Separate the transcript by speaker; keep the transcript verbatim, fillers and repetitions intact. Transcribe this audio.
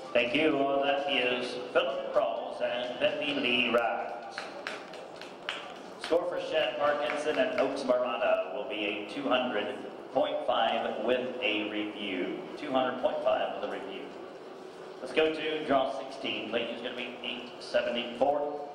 Speaker 1: Thank you. That is Philip Rawls and Bethany Lee Rise. Score for Shad Parkinson and Oaks Marmada will be a two hundred point five with a review. two hundred point five with a review. Let's go to draw sixteen. Lane is going to be eight seventy-four.